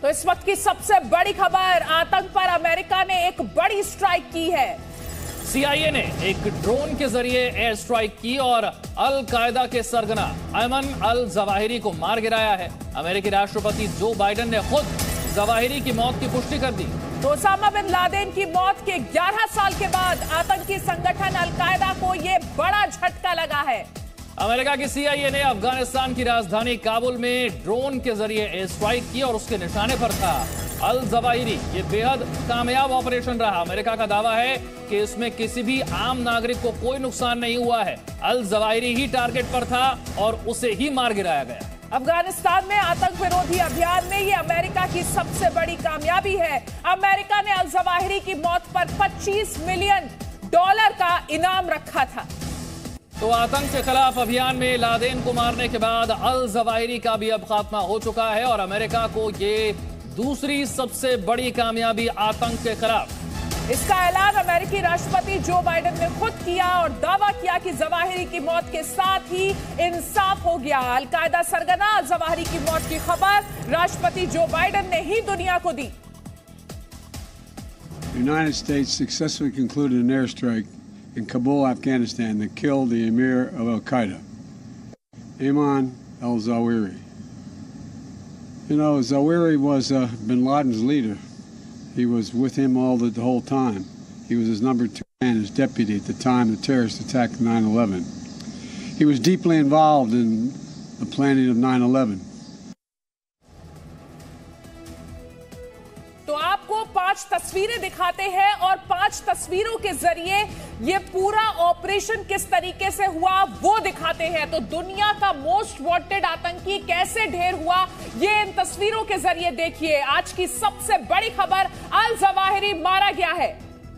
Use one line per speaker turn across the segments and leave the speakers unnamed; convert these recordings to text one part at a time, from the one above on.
तो इस वक्त की सबसे बड़ी खबर, आतंक पर अमेरिका ने एक बड़ी स्ट्राइक की है।
CIA ने एक ड्रोन के जरिए एयर स्ट्राइक की और अल कायदा के सरगना अयमन अल जवाहिरी को मार गिराया है। अमेरिकी राष्ट्रपति जो बाइडेन ने खुद जवाहिरी की मौत की पुष्टि कर दी।
तो ओसामा बिन लादेन की मौत के 11 साल के बाद आतंकी संगठन अल कायदा को यह बड़ा झटका लगा है।
अमेरिका की CIA ने अफगानिस्तान की राजधानी काबुल में ड्रोन के जरिए एयर स्ट्राइक की और उसके निशाने पर था अल जवाहिरी। ये बेहद कामयाब ऑपरेशन रहा। अमेरिका का दावा है कि इसमें किसी भी आम नागरिक को कोई नुकसान नहीं हुआ है। अल जवाहिरी ही टारगेट पर था और उसे ही मार गिराया गया।
अफगानिस्तान में आतंक विरोधी अभियान में ये अमेरिका की सबसे बड़ी कामयाबी है। अमेरिका ने अल जवाहिरी की मौत पर $25 मिलियन का इनाम रखा था।
तो आतंक के खिलाफ अभियान में लादेन को मारने के बाद अल जवाहिरी का भी अब खात्मा हो चुका है और अमेरिका को ये दूसरी सबसे बड़ी कामयाबी आतंक के खिलाफ।
इसका ऐलान अमेरिकी राष्ट्रपति जो बाइडेन ने खुद किया और दावा किया कि जवाहिरी की मौत के साथ ही इंसाफ हो गया। अल कायदा सरगना अल जवाहिरी की मौत की खबर राष्ट्रपति जो बाइडेन ने ही दुनिया को दी।
United States successfully concluded an airstrike in Kabul, Afghanistan, that killed the emir of Al Qaeda, Ayman al-Zawahiri. You know, Zawahiri was bin Laden's leader. He was with him the whole time. He was his number 2 man, his deputy at the time the terrorist attack of 9/11. He was deeply involved in the planning of 9/11.
तो आपको 5 तस्वीरें दिखाते हैं और 5 तस्वीरों के जरिए ये पूरा ऑपरेशन किस तरीके से हुआ वो दिखाते हैं। तो दुनिया का मोस्ट वांटेड आतंकी कैसे ढेर हुआ ये इन तस्वीरों के जरिए देखिए। आज की सबसे बड़ी खबर, अल जवाहिरी मारा गया है।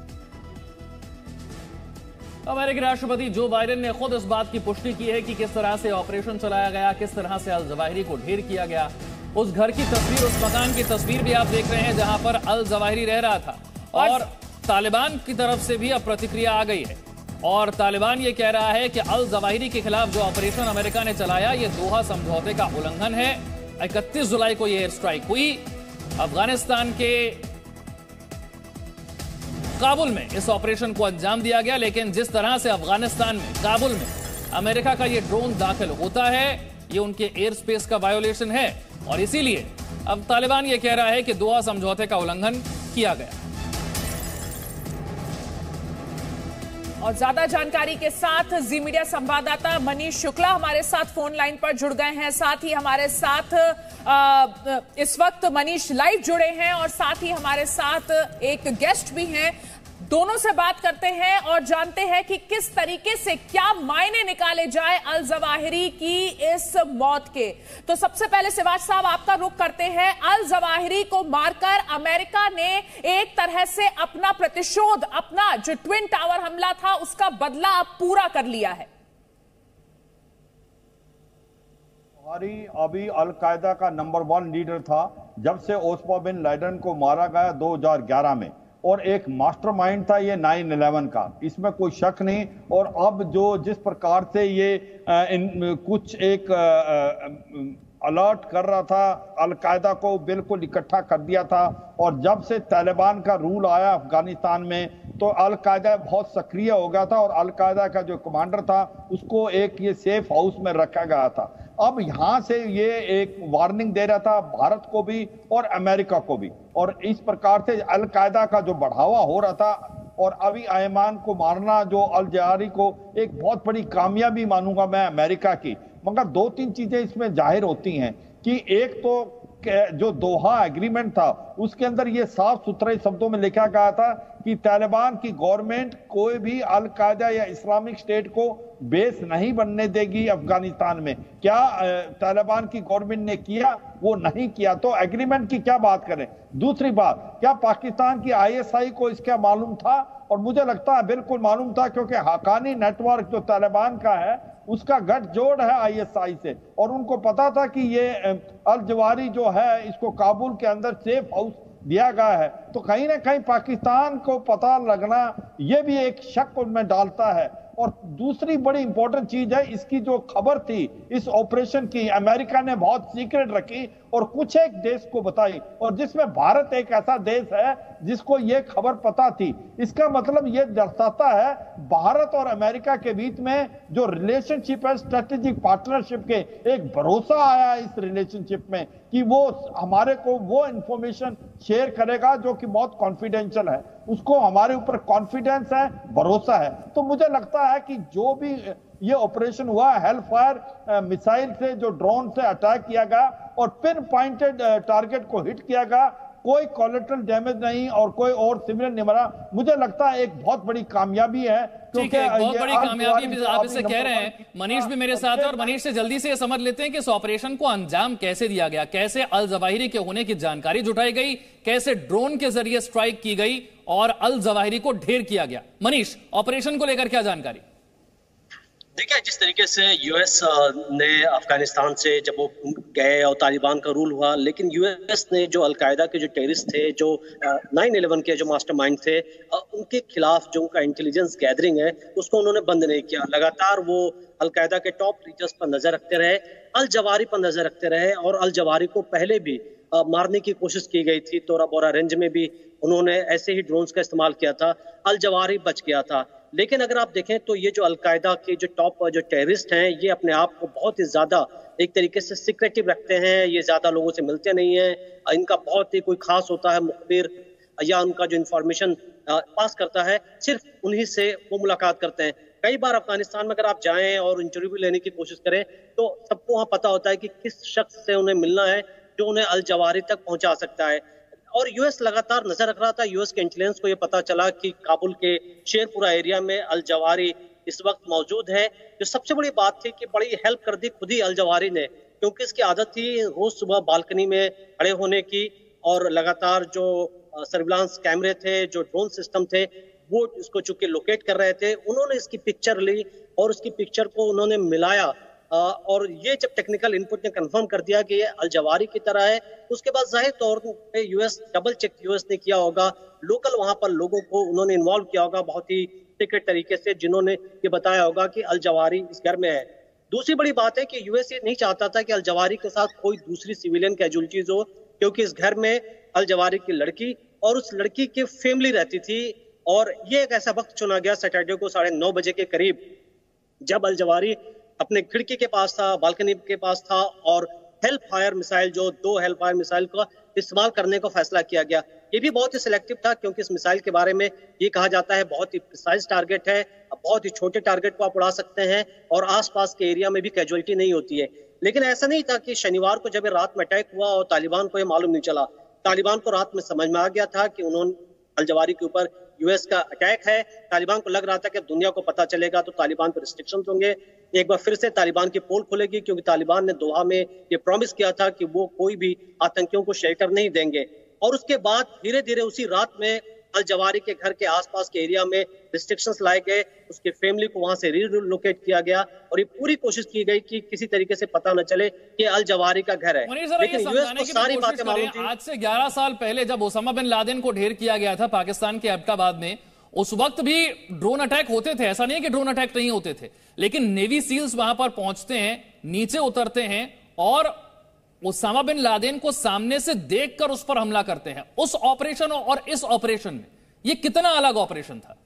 अमेरिकी राष्ट्रपति जो बाइडेन ने खुद इस बात की पुष्टि की है कि किस तरह से ऑपरेशन चलाया गया, किस तरह से अल जवाहिरी को ढेर किया गया। उस घर की तस्वीर, उस मकान की तस्वीर भी आप देख रहे हैं जहां पर अल जवाहिरी रह रहा था। और तालिबान की तरफ से भी अब प्रतिक्रिया आ गई है और तालिबान ये कह रहा है कि अल जवाहिरी के खिलाफ जो ऑपरेशन अमेरिका ने चलाया ये दोहा समझौते का उल्लंघन है। 31 जुलाई को ये एयर स्ट्राइक हुई अफगानिस्तान के काबुल में। इस ऑपरेशन को अंजाम दिया गया, लेकिन जिस तरह से अफगानिस्तान में काबुल में अमेरिका का ये ड्रोन दाखिल होता है ये उनके एयर स्पेस का वायोलेशन है और इसीलिए अब तालिबान ये कह रहा है कि दोहा समझौते का उल्लंघन किया गया।
और ज्यादा जानकारी के साथ जी मीडिया संवाददाता मनीष शुक्ला हमारे साथ फोन लाइन पर जुड़ गए हैं। साथ ही हमारे साथ इस वक्त मनीष लाइव जुड़े हैं और साथ ही हमारे साथ एक गेस्ट भी हैं। दोनों से बात करते हैं और जानते हैं कि किस तरीके से क्या मायने निकाले जाए अल जवाहिरी की इस मौत के। तो सबसे पहले सिवाज साहब आपका रुख करते हैं। अल जवाहिरी को मारकर अमेरिका ने एक तरह से अपना प्रतिशोध, अपना जो ट्विन टावर हमला था उसका बदला अब पूरा कर लिया है।
अभी अल कायदा का नंबर 1 लीडर था जब से ओसामा बिन लादेन को मारा गया 2011 में, और एक मास्टरमाइंड था ये 9/11 का, इसमें कोई शक नहीं। और अब जिस प्रकार से ये कुछ एक अलर्ट कर रहा था, अल कायदा को बिल्कुल इकट्ठा कर दिया था। और जब से तालिबान का रूल आया अफगानिस्तान में तो अल कायदा बहुत सक्रिय हो गया था और अल कायदा का जो कमांडर था उसको एक ये सेफ हाउस में रखा गया था। अब यहां से ये एक वार्निंग दे रहा था भारत को भी और अमेरिका को भी, और इस प्रकार से अल कायदा का जो बढ़ावा हो रहा था और अभी अयमान को मारना जो अल जवाहिरी को एक बहुत बड़ी कामयाबी मानूंगा मैं अमेरिका की। मगर 2-3 चीजें इसमें जाहिर होती हैं कि एक तो जो दोहा एग्रीमेंट था उसके अंदर ये साफ सुथरे शब्दों में लिखा गया था कि तालिबान की गवर्नमेंट कोई भी अल कायदा या इस्लामिक स्टेट को बेस नहीं बनने देगी अफगानिस्तान में। क्या तालिबान की गवर्नमेंट ने किया? वो नहीं किया, तो एग्रीमेंट की क्या बात करें। दूसरी बात, क्या पाकिस्तान की ISI को इसका मालूम था? और मुझे लगता है बिल्कुल मालूम था, क्योंकि हक्कानी नेटवर्क जो तालिबान का है उसका गठजोड़ है ISI से, और उनको पता था कि ये अल जवाहिरी जो है इसको काबुल के अंदर सेफ हाउस दिया गया है। तो कहीं ना कहीं पाकिस्तान को पता लगना ये भी एक शक उनमें डालता है। और दूसरी बड़ी इंपॉर्टेंट चीज है, इसकी जो खबर थी इस ऑपरेशन की अमेरिका ने बहुत सीक्रेट रखी और कुछ एक देश को बताई, और जिसमें भारत एक ऐसा देश है जिसको ये खबर पता थी। इसका मतलब ये दर्शाता है भारत और अमेरिका के बीच में जो रिलेशनशिप है, स्ट्रेटेजिक पार्टनरशिप के, एक भरोसा आया इस रिलेशनशिप में कि वो हमारे को वो इंफॉर्मेशन शेयर करेगा जो कि बहुत कॉन्फिडेंशियल है, उसको हमारे ऊपर कॉन्फिडेंस है, भरोसा है। तो मुझे लगता है कि जो भी ये ऑपरेशन हुआ, हेल फायर मिसाइल से, जो ड्रोन से अटैक किया गया और पिन पॉइंटेड टारगेट को हिट किया गया, कोई कोलेटरल डैमेज नहीं और कोई और सिविलियन नहीं मरा, मुझे लगता है एक बहुत बड़ी कामयाबी है।
ठीक है, बहुत बड़ी कामयाबी भी आप इसे कह रहे हैं। मनीष भी मेरे साथ है और मनीष से जल्दी से ये समझ लेते हैं कि इस ऑपरेशन को अंजाम कैसे दिया गया, कैसे अल जवाहिरी के होने की जानकारी जुटाई गई, कैसे ड्रोन के जरिए स्ट्राइक की गई और अल जवाहिरी को ढेर किया गया। मनीष, ऑपरेशन को लेकर क्या जानकारी?
देखिए, जिस तरीके से यूएस ने अफगानिस्तान से जब वो गए और तालिबान का रूल हुआ, लेकिन यूएस ने जो अलकायदा के जो टेररिस्ट थे, जो 9/11 के जो मास्टरमाइंड थे, उनके खिलाफ जो उनका इंटेलिजेंस गैदरिंग है उसको उन्होंने बंद नहीं किया। लगातार वो अलकायदा के टॉप लीडर्स पर नजर रखते रहे, अल जवाहिरी पर नजर रखते रहे, और अल जवाहिरी को पहले भी मारने की कोशिश की गई थी। तोरा बोरा रेंज में भी उन्होंने ऐसे ही ड्रोन्स का इस्तेमाल किया था, अल जवाहिरी बच गया था। लेकिन अगर आप देखें तो ये जो अलकायदा के जो टॉप जो टेररिस्ट हैं, ये अपने आप को बहुत ही ज्यादा एक तरीके से सीक्रेटिव रखते हैं, ये ज्यादा लोगों से मिलते नहीं हैं, इनका बहुत ही कोई खास होता है मुखबिर या उनका जो इंफॉर्मेशन पास करता है, सिर्फ उन्हीं से वो मुलाकात करते हैं। कई बार अफगानिस्तान में अगर आप जाएं और इंटरव्यू लेने की कोशिश करें तो सबको वहां पता होता है कि किस शख्स से उन्हें मिलना है जो उन्हें अल जवाहिरी तक पहुंचा सकता है। और यूएस लगातार नजर रख रहा था। यूएस के इंटेलिजेंस को यह पता चला कि काबुल के शेरपुरा एरिया में अल जवाहिरी इस वक्त मौजूद है। जो सबसे बड़ी बात थी कि बड़ी हेल्प कर दी खुद ही अल जवाहिरी ने, क्योंकि इसकी आदत थी रोज सुबह बालकनी में खड़े होने की, और लगातार जो सर्विलांस कैमरे थे, जो ड्रोन सिस्टम थे, वो इसको चूंकि लोकेट कर रहे थे। उन्होंने इसकी पिक्चर ली और उसकी पिक्चर को उन्होंने मिलाया, और ये जब टेक्निकल इनपुट ने कंफर्म कर दिया कि ये अल जवाहिरी की तरह है, उसके बाद जाहिर तौर पे यूएस डबल चेक यूएस ने किया होगा, लोकल वहां पर लोगों को उन्होंने इन्वॉल्व किया होगा बहुत ही सीक्रेट तरीके से, जिन्होंने ये बताया होगा कि अल जवाहिरी इस घर में है। दूसरी बड़ी बात है कि यूएस ये नहीं चाहता था कि अल जवाहिरी के साथ कोई दूसरी सिविलियन कैजुअल्टीज हो, क्योंकि इस घर में अल जवाहिरी की लड़की और उस लड़की की फैमिली रहती थी। और ये एक ऐसा वक्त चुना गया सैटरडे को 9:30 बजे के करीब, जब अल जवाहिरी अपने खिड़की के पास था, बालकनी के पास था, और हेल फायर मिसाइल, जो 2 हेल फायर मिसाइल का इस्तेमाल करने का फैसला किया गया। ये भी बहुत ही सिलेक्टिव था, क्योंकि इस मिसाइल के बारे में ये कहा जाता है बहुत ही प्रिसाइज टारगेट है, बहुत ही छोटे टारगेट को आप उड़ा सकते हैं और आसपास के एरिया में भी कैजुअलिटी नहीं होती है। लेकिन ऐसा नहीं था कि शनिवार को जब रात में अटैक हुआ और तालिबान को ये मालूम नहीं चला। तालिबान को रात में समझ में आ गया था कि उन्होंने अल जवाहिरी के ऊपर यूएस का अटैक है। तालिबान को लग रहा था कि दुनिया को पता चलेगा तो तालिबान पर रिस्ट्रिक्शंस होंगे, एक बार फिर से तालिबान की पोल खुलेगी, क्योंकि तालिबान ने दोहा में ये प्रॉमिस किया था कि वो कोई भी आतंकियों को शेल्टर नहीं देंगे। और उसके बाद धीरे धीरे उसी रात में अल जवाहिरी के घर के आसपास के एरिया में रिस्ट्रिक्शंस लाए गए, उसके फैमिली को वहां से रीलोकेट किया गया, और ये पूरी कोशिश की गई कि किसी तरीके से पता न चले कि अल जवाहिरी का घर है।
लेकिन यूएस को सारी बातें मालूम थी। आज से 11 साल पहले जब ओसामा बिन लादेन को ढेर किया गया था पाकिस्तान के एबटाबाद में, उस वक्त भी ड्रोन अटैक होते थे, ऐसा नहीं कि ड्रोन अटैक नहीं होते थे, लेकिन नेवी सील्स वहां पर पहुंचते हैं, नीचे उतरते हैं और ओसामा बिन लादेन को सामने से देखकर उस पर हमला करते हैं। उस ऑपरेशन और इस ऑपरेशन में ये कितना अलग ऑपरेशन था?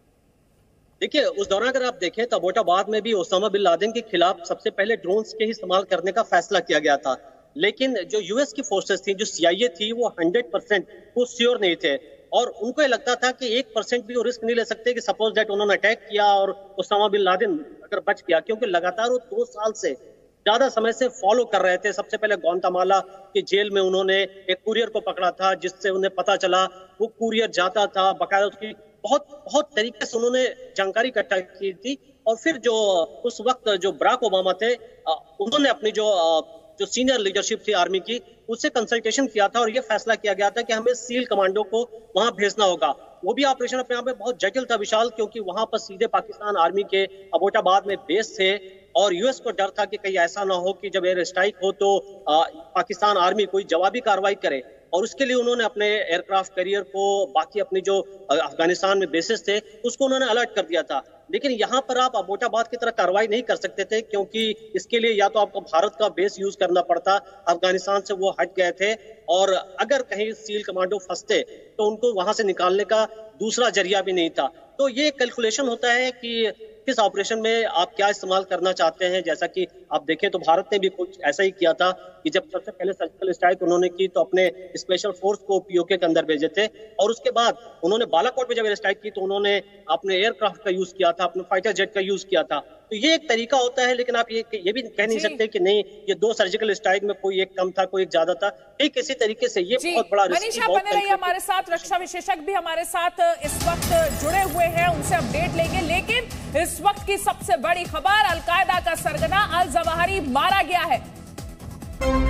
देखिए, उस दौरान अगर आप देखें तो अबोटाबाद में भी ओसामा बिन लादेन के खिलाफ सबसे पहले ड्रोन्स के ही इस्तेमाल करने का फैसला किया गया था। लेकिन जो यूएस की फोर्सेस थी, जो सीआईए थी, वो 100% वो श्योर नहीं थे, और उनको ये लगता था कि 1% भी वो रिस्क नहीं ले सकते कि सपोज दैट उन्होंने अटैक किया और ओसामा बिन लादेन अगर बच गया, क्योंकि लगातार वो 2 साल से ज्यादा समय से फॉलो कर रहे थे। सबसे पहले ग्वांतामाला की जेल में उन्होंने एक कुरियर को पकड़ा था, जिससे उन्हें पता चला वो कुरियर जाता था, बकायदा उसकी बहुत तरीके से उन्होंने जानकारी इकट्ठा की थी। और फिर जो उस वक्त जो बराक ओबामा थे, उन्होंने अपनी जो सीनियर लीडरशिप थी आर्मी की, उससे कंसल्टेशन किया था और यह फैसला किया गया था कि हमें सील कमांडो को वहां भेजना होगा। वो भी ऑपरेशन अपने आप में बहुत जटिल था विशाल, क्योंकि वहां पर सीधे पाकिस्तान आर्मी के अबोटाबाद में बेस थे, और यूएस को डर था कि कहीं ऐसा ना हो कि जब एयर स्ट्राइक हो तो पाकिस्तान आर्मी कोई जवाबी कार्रवाई करे। और उसके लिए उन्होंने अपने एयरक्राफ्ट कैरियर को, बाकी अपनी जो अफगानिस्तान में बेसिस थे, उसको उन्होंने अलर्ट कर दिया था। लेकिन यहाँ पर आप अबोटाबाद की तरह कार्रवाई नहीं कर सकते थे, क्योंकि इसके लिए या तो आपको भारत का बेस यूज करना पड़ता, अफगानिस्तान से वो हट गए थे, और अगर कहीं सील कमांडो फंसते तो उनको वहां से निकालने का दूसरा जरिया भी नहीं था। तो ये कैलकुलेशन होता है कि किस ऑपरेशन में आप क्या इस्तेमाल करना चाहते हैं। जैसा कि आप देखें तो भारत ने भी कुछ ऐसा ही किया था कि जब सबसे पहले सर्जिकल स्ट्राइक उन्होंने की तो अपने स्पेशल फोर्स को पीओके के अंदर भेजे थे, और उसके बाद उन्होंने बालाकोट में जब एयर स्ट्राइक की तो उन्होंने अपने एयरक्राफ्ट का यूज किया था, अपने फाइटर जेट का यूज किया था। तो ये एक तरीका होता है, लेकिन आप ये भी कह नहीं सकते कि नहीं ये 2 सर्जिकल स्ट्राइक में कोई एक कम था कोई एक ज्यादा था। ठीक इसी तरीके से ये बहुत बड़ा
मनीष आप बने रहिए हमारे साथ, रक्षा विशेषज्ञ भी हमारे साथ इस वक्त जुड़े हुए हैं, उनसे अपडेट लेंगे। लेकिन इस वक्त की सबसे बड़ी खबर, अल कायदा का सरगना अल जवाहिरी मारा गया है।